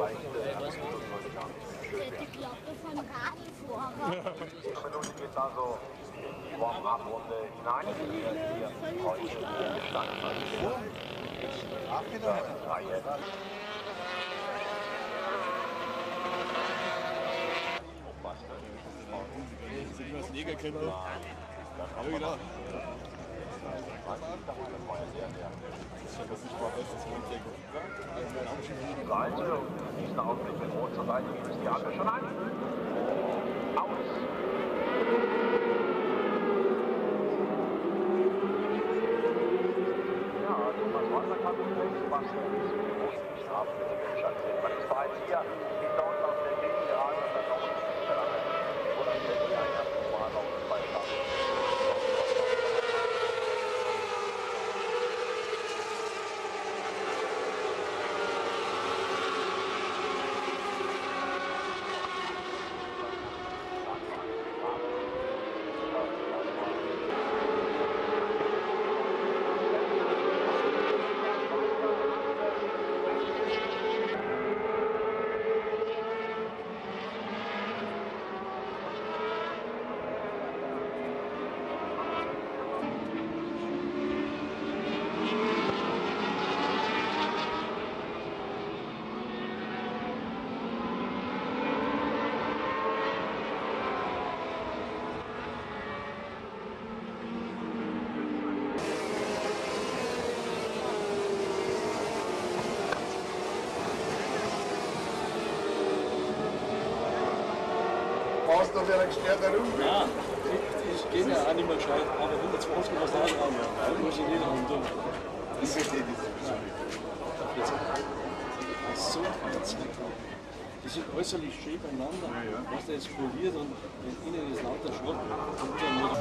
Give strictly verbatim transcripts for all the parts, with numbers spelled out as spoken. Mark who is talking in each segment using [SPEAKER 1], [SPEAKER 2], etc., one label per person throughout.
[SPEAKER 1] Die Glocke von Radlfahrer.
[SPEAKER 2] Minute geht es also in die Warm-up-Runde hinein. Hier heute Stand Reihe.
[SPEAKER 3] Sind wir als Neger kennen? Ja, genau.
[SPEAKER 2] Seite und diesen Augenblick mit Rot zur Seite gibt es die andere schon an. Aus. Ja, Thomas Wolter kann mit rechts, Sebastian ist mit dem großen Strafen mit dem Windschatten. Man ist bereits hier hinter uns auf der Gegend gerade und dann noch ein bisschen lange. Oder der hier ein erstes Mal auf zwei Starten.
[SPEAKER 4] Brauchst du wieder gesperrt herum?
[SPEAKER 3] Ja, ich gehe ja auch nicht mehr gescheit, aber hundertzwanzig was da dran, ja. Da muss ich nicht ran tun.
[SPEAKER 4] Ich verstehe das.
[SPEAKER 3] Das ist so herzig. Die sind äußerlich schön beieinander, ja, ja. Was da jetzt poliert und innen ist lauter Schrott. Und dann wieder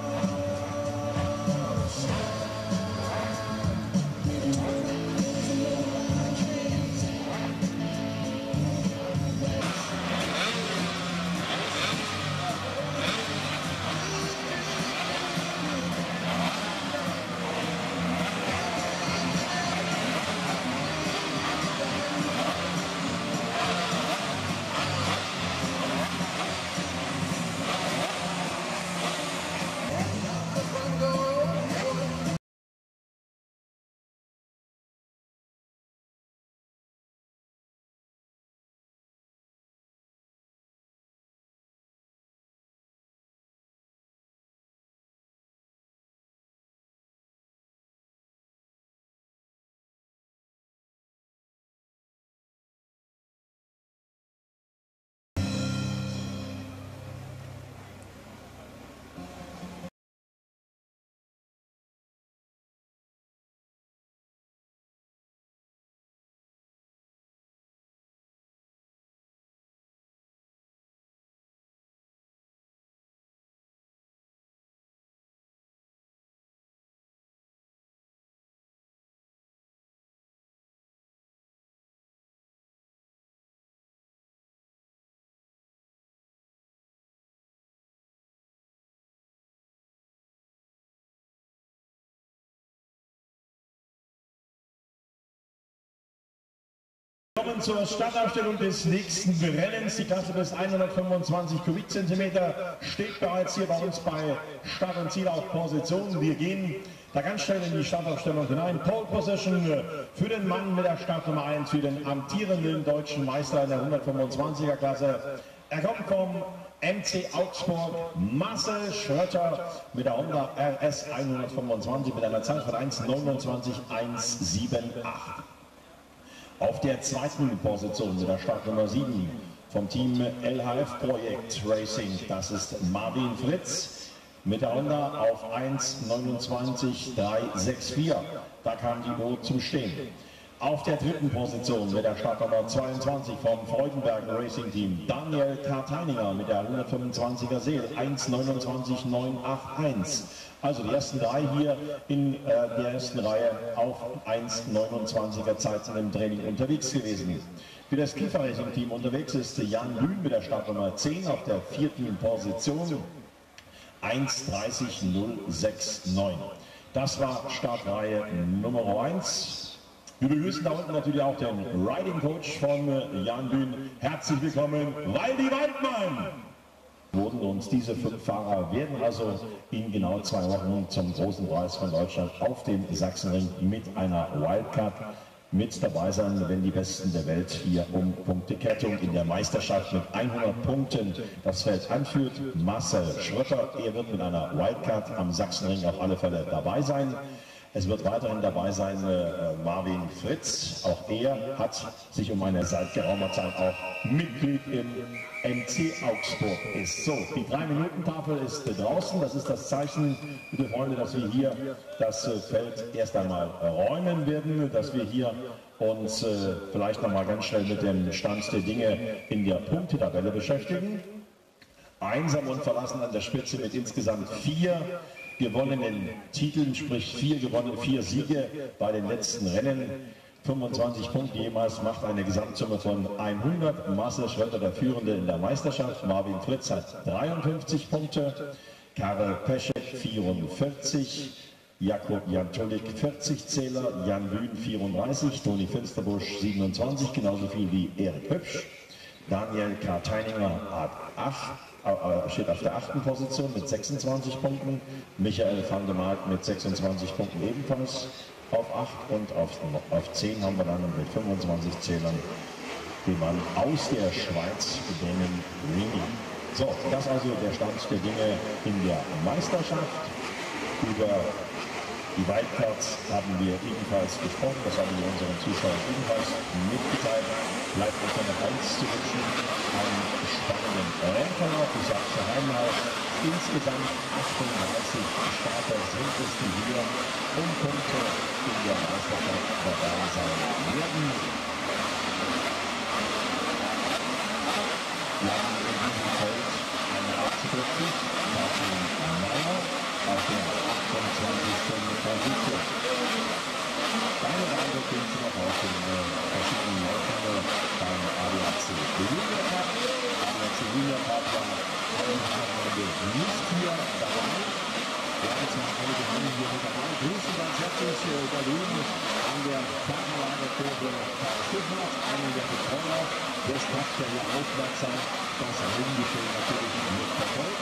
[SPEAKER 5] Willkommen zur Startaufstellung des nächsten Rennens. Die Klasse bis hundertfünfundzwanzig Kubikzentimeter steht bereits hier bei uns bei Start und Ziel auf Position. Wir gehen da ganz schnell in die Startaufstellung hinein. Pole Position für den Mann mit der Startnummer eins, für den amtierenden deutschen Meister in der hundertfünfundzwanziger Klasse. Er kommt vom M C Augsburg, Marcel Schröter mit der Honda R S hundertfünfundzwanzig mit einer Zeit von eins neunundzwanzig hundertachtzig. Auf der zweiten Position mit der Startnummer sieben vom Team L H F Projekt Racing, das ist Marvin Fritz mit der Honda auf eins neunundzwanzig dreihundertvierundsechzig. Da kam die Boot zum Stehen. Auf der dritten Position mit der Startnummer zweiundzwanzig vom Freudenberg Racing Team Daniel Karteininger mit der hundertfünfundzwanziger Seel eins neunundzwanzig neunhundereinundachtzig. Also die ersten drei hier in äh, der ersten Reihe auf eins neunundzwanziger Zeiten im Training unterwegs gewesen. Für das Kiefer Racing Team unterwegs ist Jan Lühn mit der Startnummer zehn auf der vierten Position eins dreißig null neunundsechzig. Das war Startreihe Nummer eins. Wir begrüßen da unten natürlich auch den Riding Coach von Jan Bühn. Herzlich willkommen, Waldi Waldmann! Wurden uns diese fünf Fahrer werden also in genau zwei Wochen zum großen Preis von Deutschland auf dem Sachsenring mit einer Wildcard mit dabei sein, wenn die Besten der Welt hier um Punktekettung in der Meisterschaft mit hundert Punkten das Feld anführt. Marcel Schröter, er wird mit einer Wildcard am Sachsenring auf alle Fälle dabei sein. Es wird weiterhin dabei sein äh, Marvin Fritz, auch er hat sich um eine seit geraumer Zeit auch Mitglied im M C Augsburg ist. So, die drei Minuten Tafel ist äh, draußen, das ist das Zeichen, liebe Freunde, dass wir hier das äh, Feld erst einmal äh, räumen werden, dass wir hier uns äh, vielleicht noch mal ganz schnell mit dem Stand der Dinge in der Punktetabelle beschäftigen. Einsam und verlassen an der Spitze mit insgesamt vier gewonnenen Titeln, sprich vier gewonnene, vier Siege bei den letzten Rennen. fünfundzwanzig Punkte jemals, macht eine Gesamtsumme von hundert. Marcel Schröter, der Führende in der Meisterschaft. Marvin Fritz hat dreiundfünfzig Punkte. Karel Peschek vierundvierzig. Jakob Jantolik vierzig Zähler. Jan Bühn vierunddreißig. Toni Finsterbusch siebenundzwanzig, genauso viel wie Erik Hübsch. Daniel K. Teininger hat acht. Steht auf der achten Position mit sechsundzwanzig Punkten. Michael van der Mark mit sechsundzwanzig Punkten ebenfalls auf acht. Und auf, auf zehn haben wir dann mit fünfundzwanzig Zählern den Mann aus der Schweiz, Damon Rini. So, das also der Stand der Dinge in der Meisterschaft. Über die Wildcards haben wir ebenfalls gesprochen, das haben wir unseren Zuschauern ebenfalls mitgeteilt. Bleibt uns noch eins zu wünschen, einen spannenden Rennverlauf. Ich sage es noch einmal, insgesamt achtunddreißig Starter sind es, die hier um Punkte in der Meisterschaft dabei sein werden. Wir haben in diesem Feld eine einundvierzig, Martin Meyer auf der achtundzwanzigsten Position. Deine Reise können Sie noch auf den äh, verschiedenen Läufen beim A D A C Junior Cup. A D A C Junior Cup war ein Wochenende nicht hier dabei. Ja, jetzt mal einige Hände hier mit dabei. Grüßen ganz herzlich äh, da drüben an der Fahrerlagerkurve Karl Schiffert, einen der Betreuer des Cups, der hier aufmerksam das Renngeschehen natürlich mit verfolgt.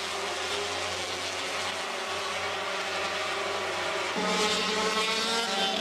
[SPEAKER 1] Thank you.